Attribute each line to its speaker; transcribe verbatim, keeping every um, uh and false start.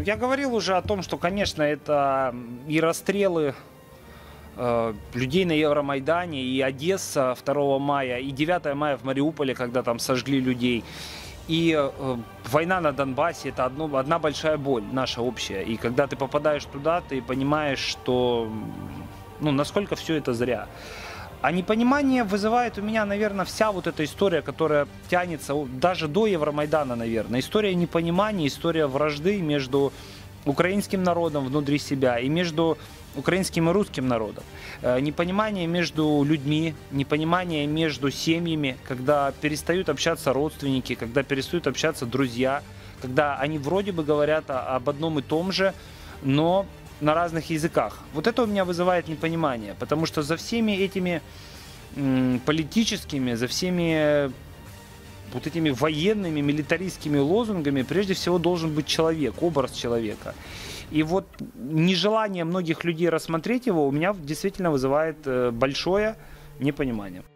Speaker 1: Я говорил уже о том, что, конечно, это и расстрелы э, людей на Евромайдане, и Одесса второго мая, и девятого мая в Мариуполе, когда там сожгли людей. И э, война на Донбассе – это одно, одна большая боль, наша общая. И когда ты попадаешь туда, ты понимаешь, что, ну, насколько все это зря. А непонимание вызывает у меня, наверное, вся вот эта история, которая тянется даже до Евромайдана, наверное. История непонимания, история вражды между украинским народом внутри себя и между украинским и русским народом. Непонимание между людьми, непонимание между семьями, когда перестают общаться родственники, когда перестают общаться друзья, когда они вроде бы говорят об одном и том же, но на разных языках. Вот это у меня вызывает непонимание, потому что за всеми этими м, политическими, за всеми вот этими военными, милитаристскими лозунгами прежде всего должен быть человек, образ человека. И вот нежелание многих людей рассмотреть его у меня действительно вызывает большое непонимание.